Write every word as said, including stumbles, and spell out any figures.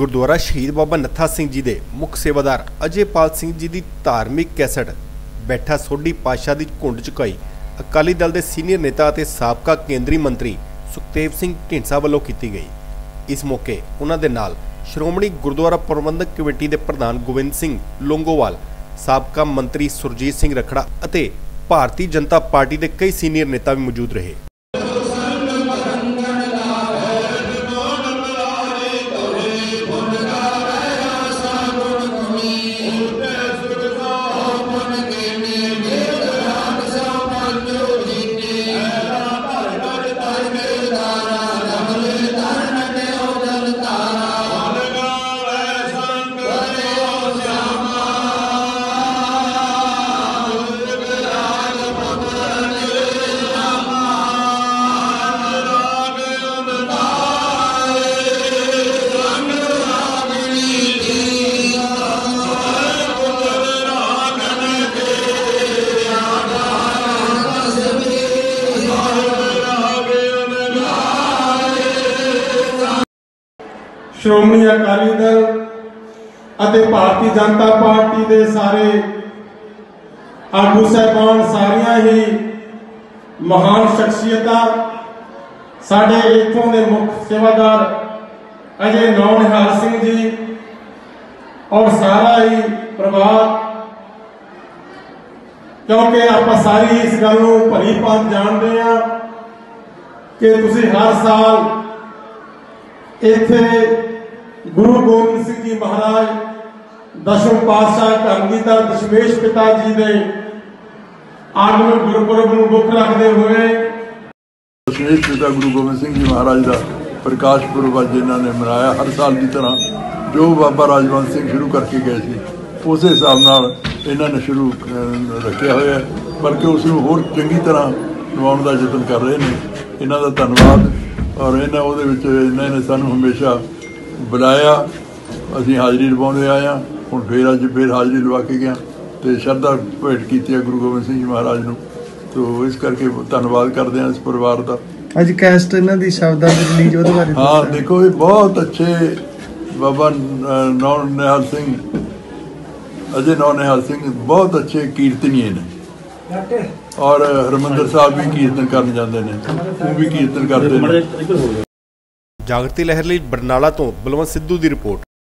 गुरुद्वारा शहीद बाबा नत्था सिंह जी के मुख सेवादार अजयपाल सिंह जी की धार्मिक कैसेट बैठा सोढ़ी पातशाह की घुंड चुकाई अकाली दल के सीनियर नेता और साबका केंद्रीय मंत्री सुखदेव सिंह ढींडसा वालों की गई। इस मौके उन्होंने नाल श्रोमणी गुरुद्वारा प्रबंधक कमेटी के प्रधान गोविंद सिंह लोंगोवाल, साबका मंत्री सुरजीत सिंह रखड़ा और भारतीय जनता पार्टी के कई सीनियर नेता भी मौजूद रहे। श्रोमणी अकाली दल और भारतीय जनता पार्टी के सारे आगू साहबान सारिया ही महान शख्सियत साडे इत्थों के मुख्य सेवादार अजय नौनिहाल सिंह जी और सारा ही परिवार, क्योंकि आप सारी इस गल भली भांत जानते हैं कि तुसी हर साल इत्थे गुरु गोबिंद सिंह जी महाराज दसवें पातशाह धर्मगीता दशमेश पिता जी के आगमन गुरपुरब नूं मुख रखते हुए दशमेश पिता गुरु गोबिंद सिंह जी महाराज का प्रकाश पुरब अज इन्होंने मनाया। हर साल की तरह जो बाबा राजवंत सिंह शुरू करके गए थे उस हिसाब नाल इन्होंने शुरू रखा हुआ है, बल्कि उसनूं होर चंगी तरह निभाउण का यतन कर रहे हैं। इन्हों का धन्यवाद। और इन्होंने उहदे विच इन्होंने सानूं हमेशा बुलाया, असीं हाज़री लवाउंदे आए हैं। हुण फिर अज फिर हाज़री लवा के गया तो श्रद्धा भेंट की है गुरु गोबिंद सिंह जी महाराज नूं। तो इस करके धन्यवाद करते हैं इस परिवार का। अज कैस्ट इन्हां दी शब्दां दी रिलीज उहदे बारे हाँ देखो, ये बहुत अच्छे बाबा नौनिहाल सिंह अजय नौनिहाल सिंह बहुत अच्छे कीर्तनीय ने और हरमंदर साहब भी कीर्तन करने जाते हैं, वो भी कीर्तन करते हैं। जागृति लहर लई बरनाला तो बलवंत सिद्धू की रिपोर्ट।